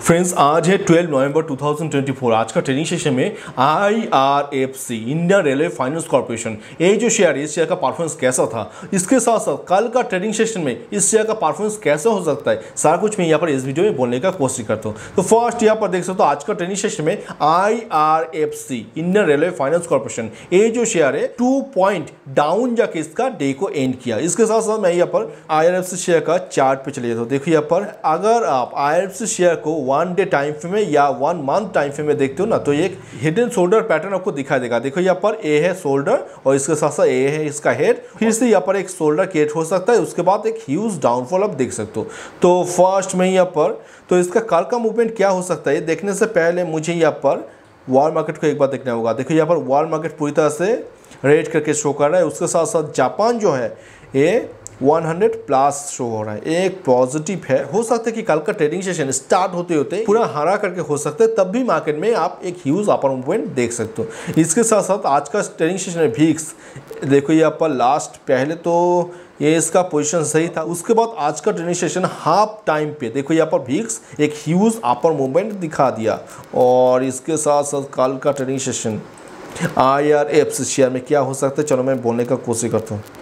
Friends, आज है 12 नवंबर 2024। आज का ट्रेडिंग सेशन में IRFC Indian Railway Finance Corporation ये जो शेयर है, इस शेयर का परफॉर्मेंस कैसा था, इसके साथ साथ कल का ट्रेडिंग सेशन में इस शेयर का परफॉर्मेंस कैसा हो सकता है, सारा कुछ मैं यहाँ पर इस वीडियो में बोलने का कोशिश करता हूँ। तो फर्स्ट यहाँ पर देख सकते हो, आज का ट्रेडिंग सेशन में IRFC Indian Railway Finance Corporation ये जो शेयर है 2 पॉइंट डाउन जाके इसका डे को एंड किया। इसके साथ साथ मैं यहाँ पर IRFC शेयर का चार्ट पे चले जाता हूँ। देखो यहाँ पर अगर आप IRFC शेयर को 1 डे टाइम फ्रेम में या 1 मंथ टाइम फ्रेम में देखते हो ना, तो एक हिडन शोल्डर पैटर्न आपको दिखाई देगा। देखो यहाँ पर ए है शोल्डर और इसके साथ साथ ए है इसका हेड, फिर से यहाँ पर एक शोल्डर क्रिएट हो सकता है, उसके बाद एक ह्यूज डाउनफॉल आप देख सकते हो। तो फर्स्ट में यहाँ पर तो इसका कल का मूवमेंट क्या हो सकता है देखने से पहले मुझे यहाँ पर वर्ल्ड मार्केट को एक बार देखना होगा। देखो यहाँ पर वर्ल्ड मार्केट पूरी तरह से रेड करके शो कर रहा है, उसके साथ साथ जापान जो है ये 100 प्लस शो हो रहा है, एक पॉजिटिव है। हो सकता है कि कल का ट्रेडिंग सेशन स्टार्ट होते होते पूरा हरा करके हो सकता है, तब भी मार्केट में आप एक ह्यूज अपर मूवमेंट देख सकते हो। इसके साथ साथ आज का ट्रेडिंग सेशन में VIX देखो यहाँ पर लास्ट पहले तो ये इसका पोजीशन सही था, उसके बाद आज का ट्रेडिंग सेशन हाफ टाइम पे देखो यहाँ पर VIX एक ह्यूज अपर मूवमेंट दिखा दिया। और इसके साथ साथ कल का ट्रेडिंग सेशन IRFC शेयर में क्या हो सकता है, चलो मैं बोलने का कोशिश करता हूँ।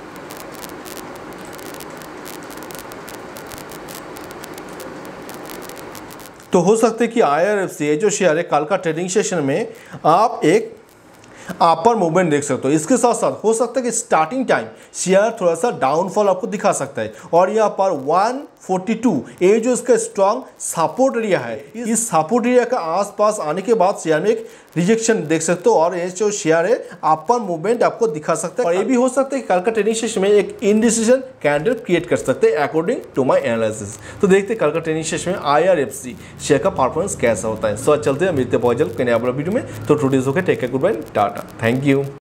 तो हो सकता है कि IRFC जो शेयर है कल का ट्रेडिंग सेशन में आप एक अपर मूवमेंट देख सकते हो। इसके साथ साथ हो सकता है कि स्टार्टिंग टाइम शेयर थोड़ा सा डाउनफॉल आपको दिखा सकता है, और यहाँ पर 142 ये जो इसका स्ट्रॉन्ग सपोर्ट एरिया है, इस सपोर्ट एरिया का आसपास आने के बाद शेयर में एक रिजेक्शन देख सकते हो, और ये जो शेयर है अपर मूवमेंट आपको दिखा सकता है। और ये भी हो सकता है कि कल का ट्रेडिंग सेशन में एक इनडिसीजन कैंडल क्रिएट कर सकते हैं अकॉर्डिंग टू माई एनालिसिस। तो देखते हैं कल का ट्रेडिंग सेशन में IRFC शेयर का परफॉर्मेंस कैसा होता है। सो चलते हैं, मिलते हैं बहुत जल्द कहीं अगले वीडियो में। तो today's okay, take care, goodbye, tata, thank you.